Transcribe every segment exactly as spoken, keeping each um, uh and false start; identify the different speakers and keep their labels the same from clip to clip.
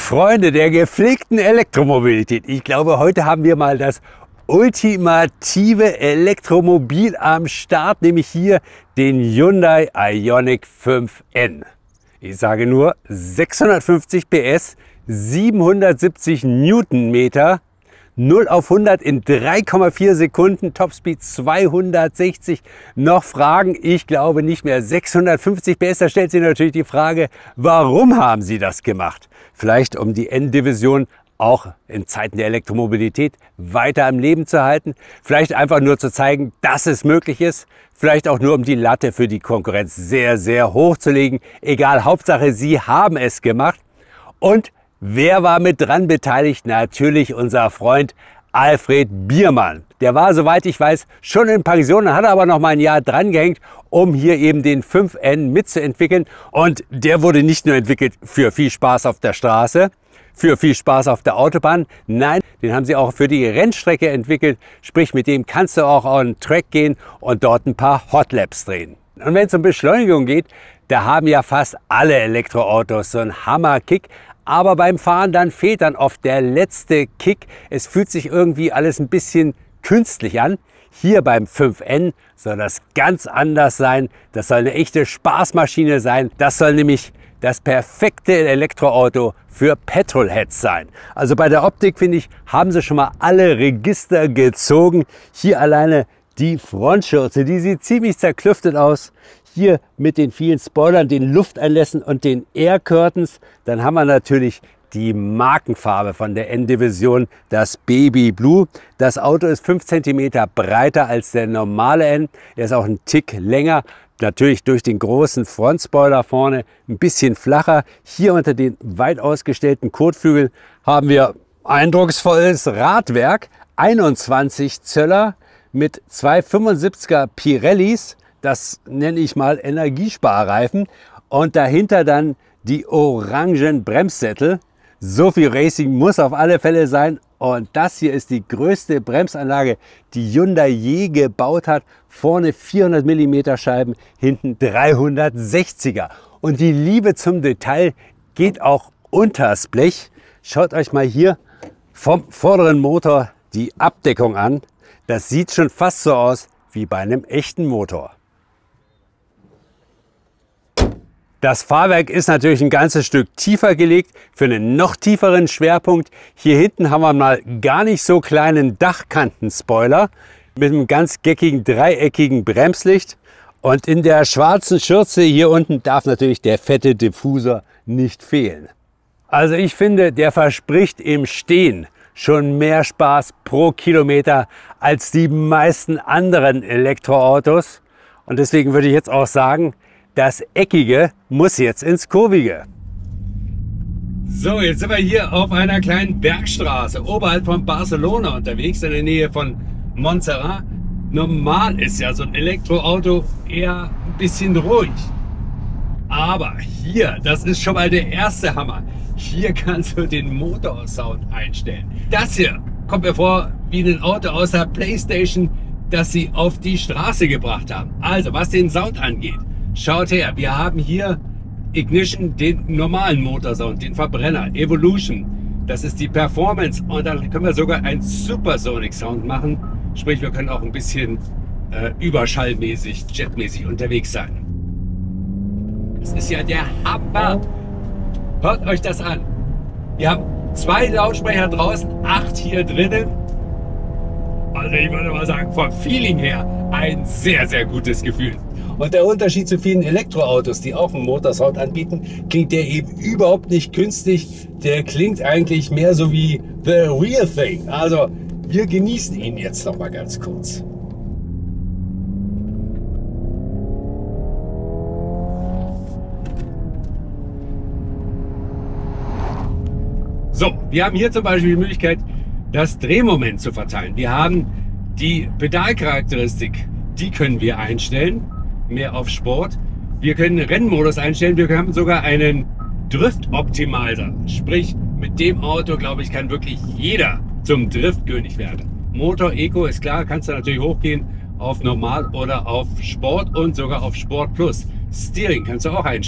Speaker 1: Freunde der gepflegten Elektromobilität, ich glaube, heute haben wir mal das ultimative Elektromobil am Start, nämlich hier den Hyundai Ioniq fünf N. Ich sage nur sechshundertfünfzig P S, siebenhundertsiebzig Newtonmeter, null auf hundert in drei Komma vier Sekunden, Topspeed zweihundertsechzig. Noch Fragen? Ich glaube nicht mehr. sechshundertfünfzig P S, da stellt sich natürlich die Frage, warum haben Sie das gemacht? Vielleicht um die N-Division auch in Zeiten der Elektromobilität weiter am Leben zu halten. Vielleicht einfach nur zu zeigen, dass es möglich ist. Vielleicht auch nur um die Latte für die Konkurrenz sehr, sehr hoch zu legen. Egal, Hauptsache, Sie haben es gemacht. Und wer war mit dran beteiligt? Natürlich unser Freund Alfred Biermann. Der war, soweit ich weiß, schon in Pension, hat aber noch mal ein Jahr dran gehängt, um hier eben den fünf N mitzuentwickeln. Und der wurde nicht nur entwickelt für viel Spaß auf der Straße, für viel Spaß auf der Autobahn. Nein, den haben sie auch für die Rennstrecke entwickelt. Sprich, mit dem kannst du auch on Track gehen und dort ein paar Hotlaps drehen. Und wenn es um Beschleunigung geht, da haben ja fast alle Elektroautos so einen Hammer-Kick. Aber beim Fahren dann fehlt dann oft der letzte Kick. Es fühlt sich irgendwie alles ein bisschen künstlich an. Hier beim fünf N soll das ganz anders sein. Das soll eine echte Spaßmaschine sein. Das soll nämlich das perfekte Elektroauto für Petrolheads sein. Also bei der Optik, finde ich, haben sie schon mal alle Register gezogen. Hier alleine die Frontschürze, die sieht ziemlich zerklüftet aus. Hier mit den vielen Spoilern, den Lufteinlässen und den Air Curtains. Dann haben wir natürlich die Markenfarbe von der N-Division, das Baby Blue. Das Auto ist fünf Zentimeter breiter als der normale N. Er ist auch ein Tick länger. Natürlich durch den großen Frontspoiler vorne ein bisschen flacher. Hier unter den weit ausgestellten Kotflügeln haben wir eindrucksvolles Radwerk. einundzwanzig Zöller mit zwei fünfundsiebziger Pirellis. Das nenne ich mal Energiesparreifen. Und dahinter dann die orangen Bremssättel. So viel Racing muss auf alle Fälle sein. Und das hier ist die größte Bremsanlage, die Hyundai je gebaut hat. Vorne vierhundert Millimeter Scheiben, hinten dreihundertsechziger. Und die Liebe zum Detail geht auch unters Blech. Schaut euch mal hier vom vorderen Motor die Abdeckung an. Das sieht schon fast so aus wie bei einem echten Motor. Das Fahrwerk ist natürlich ein ganzes Stück tiefer gelegt für einen noch tieferen Schwerpunkt. Hier hinten haben wir mal gar nicht so kleinen Dachkantenspoiler mit einem ganz geckigen dreieckigen Bremslicht. Und in der schwarzen Schürze hier unten darf natürlich der fette Diffusor nicht fehlen. Also ich finde, der verspricht im Stehen schon mehr Spaß pro Kilometer als die meisten anderen Elektroautos. Und deswegen würde ich jetzt auch sagen, das Eckige muss jetzt ins Kurvige. So, jetzt sind wir hier auf einer kleinen Bergstraße oberhalb von Barcelona unterwegs, in der Nähe von Montserrat. Normal ist ja so ein Elektroauto eher ein bisschen ruhig. Aber hier, das ist schon mal der erste Hammer. Hier kannst du den Motorsound einstellen. Das hier kommt mir vor wie ein Auto aus der PlayStation, das sie auf die Straße gebracht haben. Also, was den Sound angeht, schaut her, wir haben hier Ignition, den normalen Motorsound, den Verbrenner, Evolution. Das ist die Performance und dann können wir sogar einen Supersonic Sound machen. Sprich, wir können auch ein bisschen äh, überschallmäßig, jetmäßig unterwegs sein. Das ist ja der Hammer. Hört euch das an. Wir haben zwei Lautsprecher draußen, acht hier drinnen. Also ich würde mal sagen, vom Feeling her ein sehr, sehr gutes Gefühl. Und der Unterschied zu vielen Elektroautos, die auch einen Motorsound anbieten, klingt der eben überhaupt nicht künstlich. Der klingt eigentlich mehr so wie the real thing. Also wir genießen ihn jetzt noch mal ganz kurz. So, wir haben hier zum Beispiel die Möglichkeit, das Drehmoment zu verteilen. Wir haben die Pedalcharakteristik, die können wir einstellen, mehr auf Sport. Wir können Rennmodus einstellen, wir haben sogar einen Drift-Optimizer. Sprich, mit dem Auto, glaube ich, kann wirklich jeder zum Driftkönig werden. Motor Eco ist klar, kannst du natürlich hochgehen auf Normal oder auf Sport und sogar auf Sport Plus. Steering kannst du auch einstellen.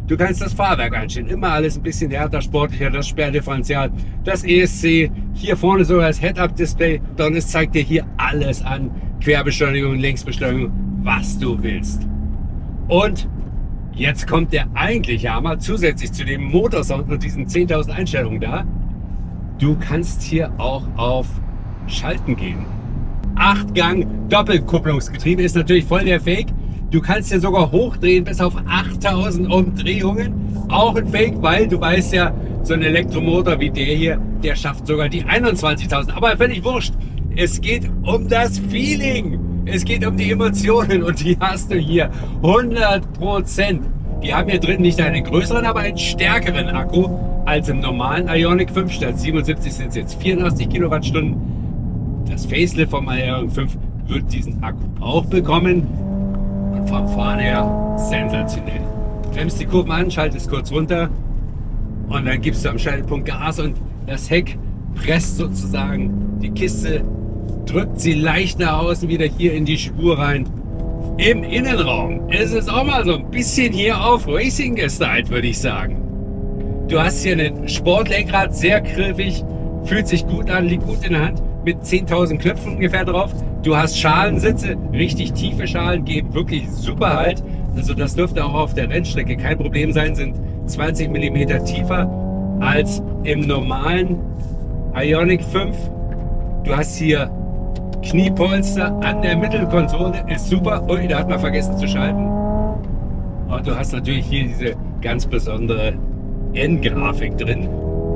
Speaker 1: Du kannst das Fahrwerk einstellen, immer alles ein bisschen härter, sportlicher, das Sperrdifferential, das E S C, hier vorne sogar das Head-Up-Display, und es zeigt dir hier alles an, Querbeschleunigung, Längsbeschleunigung, was du willst. Und jetzt kommt der eigentliche Hammer, zusätzlich zu dem Motorsound und diesen zehntausend Einstellungen da. Du kannst hier auch auf Schalten gehen. Acht-Gang Doppelkupplungsgetriebe ist natürlich voll der Fake. Du kannst hier sogar hochdrehen bis auf achttausend Umdrehungen. Auch ein Fake, weil du weißt ja, so ein Elektromotor wie der hier, der schafft sogar die einundzwanzigtausend. Aber völlig wurscht. Es geht um das Feeling. Es geht um die Emotionen und die hast du hier. hundert Prozent. Die haben hier drin nicht einen größeren, aber einen stärkeren Akku als im normalen Ioniq fünf. Statt siebenundsiebzig sind es jetzt vierundachtzig Kilowattstunden. Das Facelift vom Ioniq fünf wird diesen Akku auch bekommen. Und vom Fahren her sensationell. Bremst die Kurven an, schaltest kurz runter und dann gibst du am Schaltpunkt Gas und das Heck presst sozusagen die Kiste, drückt sie leicht nach außen wieder hier in die Spur rein. Im Innenraum ist es auch mal so ein bisschen hier auf Racing gestylt, würde ich sagen. Du hast hier ein Sportlenkrad, sehr griffig, fühlt sich gut an, liegt gut in der Hand, mit zehntausend Knöpfen ungefähr drauf. Du hast Schalensitze, richtig tiefe Schalen, geben wirklich super Halt. Also das dürfte auch auf der Rennstrecke kein Problem sein, sind zwanzig Millimeter tiefer als im normalen Ioniq fünf. Du hast hier Kniepolster an der Mittelkonsole, ist super. Ui, da hat man vergessen zu schalten. Und du hast natürlich hier diese ganz besondere N-Grafik drin.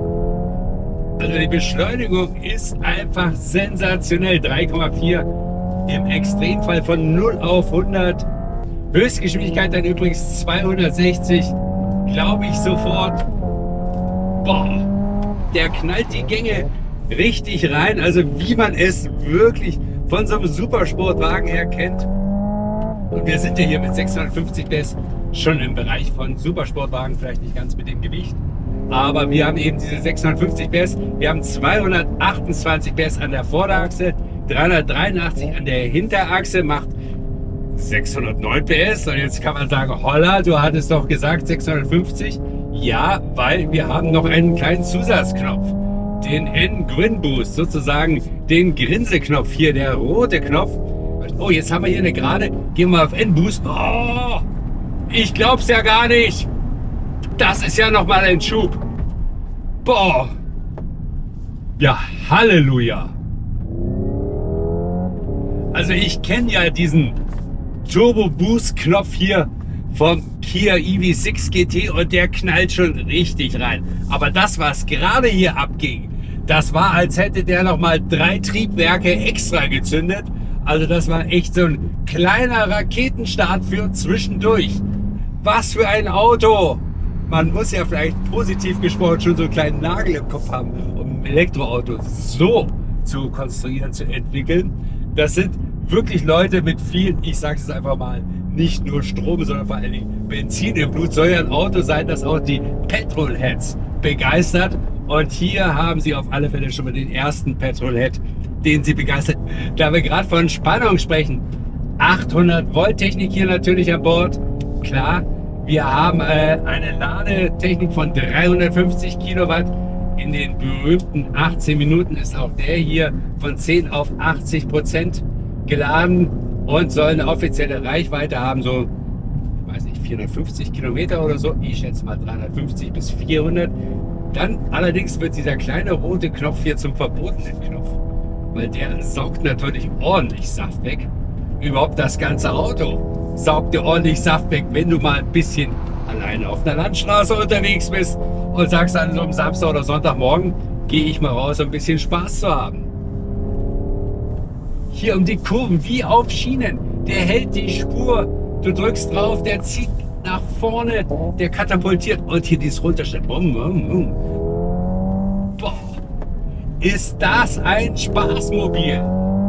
Speaker 1: Also die Beschleunigung ist einfach sensationell. drei Komma vier im Extremfall von null auf hundert. Höchstgeschwindigkeit dann übrigens zweihundertsechzig, glaube ich sofort. Boah, der knallt die Gänge richtig rein, also wie man es wirklich von so einem Supersportwagen her kennt. Und wir sind ja hier mit sechshundertfünfzig P S schon im Bereich von Supersportwagen, vielleicht nicht ganz mit dem Gewicht, aber wir haben eben diese sechshundertfünfzig P S, wir haben zweihundertachtundzwanzig P S an der Vorderachse, dreihundertdreiundachtzig an der Hinterachse, macht sechshundertneun P S. Und jetzt kann man sagen, holla, du hattest doch gesagt sechshundertfünfzig. Ja, weil wir haben noch einen kleinen Zusatzknopf, den N-Grin Boost, sozusagen den Grinseknopf hier, der rote Knopf. Oh, jetzt haben wir hier eine Gerade, gehen wir auf N-Boost. Oh, ich glaub's ja gar nicht. Das ist ja noch mal ein Schub. Boah. Ja, Halleluja. Also ich kenne ja diesen Turbo Boost Knopf hier vom Kia E V sechs G T und der knallt schon richtig rein. Aber das, was gerade hier abging, das war, als hätte der noch mal drei Triebwerke extra gezündet. Also das war echt so ein kleiner Raketenstart für zwischendurch. Was für ein Auto! Man muss ja vielleicht positiv gesprochen schon so einen kleinen Nagel im Kopf haben, um ein Elektroauto so zu konstruieren, zu entwickeln. Das sind wirklich Leute mit viel, ich sage es einfach mal, nicht nur Strom, sondern vor allen Dingen Benzin im Blut. Soll ja ein Auto sein, das auch die Petrolheads begeistert. Und hier haben sie auf alle Fälle schon mal den ersten Petrolhead, den sie begeistert. Da wir gerade von Spannung sprechen, achthundert Volt Technik hier natürlich an Bord. Klar, wir haben äh, eine Ladetechnik von dreihundertfünfzig Kilowatt. In den berühmten achtzehn Minuten ist auch der hier von zehn auf achtzig Prozent geladen und soll eine offizielle Reichweite haben, so, ich weiß nicht, vierhundertfünfzig Kilometer oder so. Ich schätze mal dreihundertfünfzig bis vierhundert. Dann allerdings wird dieser kleine rote Knopf hier zum verbotenen Knopf, weil der saugt natürlich ordentlich Saft weg. Überhaupt das ganze Auto saugt dir ordentlich Saft weg, wenn du mal ein bisschen alleine auf einer Landstraße unterwegs bist und sagst an so einem Samstag oder Sonntagmorgen, gehe ich mal raus, um ein bisschen Spaß zu haben. Hier um die Kurven, wie auf Schienen. Der hält die Spur, du drückst drauf, der zieht nach vorne, der katapultiert und hier dieses Runterstellen. Bum, bum, bum. Boah, ist das ein Spaßmobil?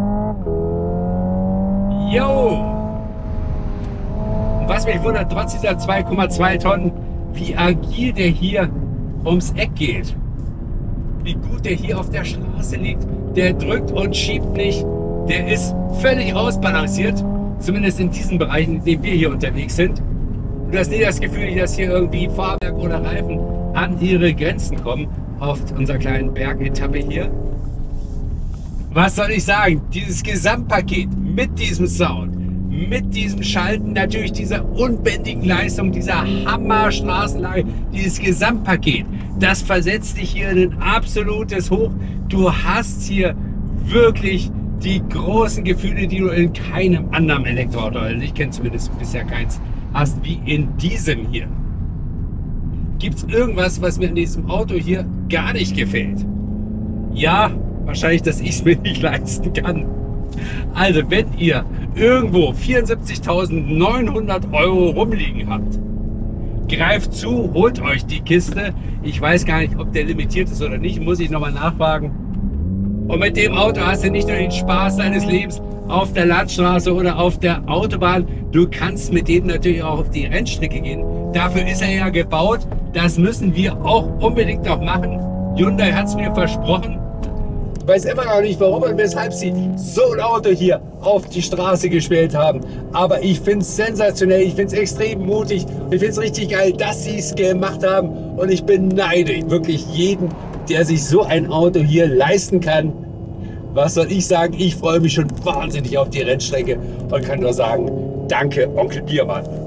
Speaker 1: Jo! Und was mich wundert, trotz dieser zwei Komma zwei Tonnen, wie agil der hier ums Eck geht. Wie gut der hier auf der Straße liegt. Der drückt und schiebt nicht. Der ist völlig ausbalanciert. Zumindest in diesen Bereichen, in denen wir hier unterwegs sind. Du hast nie das Gefühl, dass hier irgendwie Fahrwerk oder Reifen an ihre Grenzen kommen auf unserer kleinen Bergetappe hier. Was soll ich sagen? Dieses Gesamtpaket mit diesem Sound, mit diesem Schalten, natürlich dieser unbändigen Leistung, dieser Hammer-Straßenlage, dieses Gesamtpaket, das versetzt dich hier in ein absolutes Hoch. Du hast hier wirklich die großen Gefühle, die du in keinem anderen Elektroauto, also ich kenne zumindest bisher keins, hast wie in diesem hier. Gibt es irgendwas, was mir in diesem Auto hier gar nicht gefällt? Ja, wahrscheinlich, dass ich es mir nicht leisten kann. Also, wenn ihr irgendwo vierundsiebzigtausendneunhundert Euro rumliegen habt, greift zu, holt euch die Kiste. Ich weiß gar nicht, ob der limitiert ist oder nicht, muss ich nochmal nachfragen. Und mit dem Auto hast du nicht nur den Spaß deines Lebens auf der Landstraße oder auf der Autobahn, du kannst mit dem natürlich auch auf die Rennstrecke gehen. Dafür ist er ja gebaut. Das müssen wir auch unbedingt noch machen. Hyundai hat es mir versprochen. Ich weiß immer noch nicht, warum und weshalb sie so ein Auto hier auf die Straße gestellt haben. Aber ich finde es sensationell, ich finde es extrem mutig. Ich finde es richtig geil, dass sie es gemacht haben. Und ich beneide wirklich jeden, der sich so ein Auto hier leisten kann. Was soll ich sagen? Ich freue mich schon wahnsinnig auf die Rennstrecke und kann nur sagen, danke, Onkel Biermann.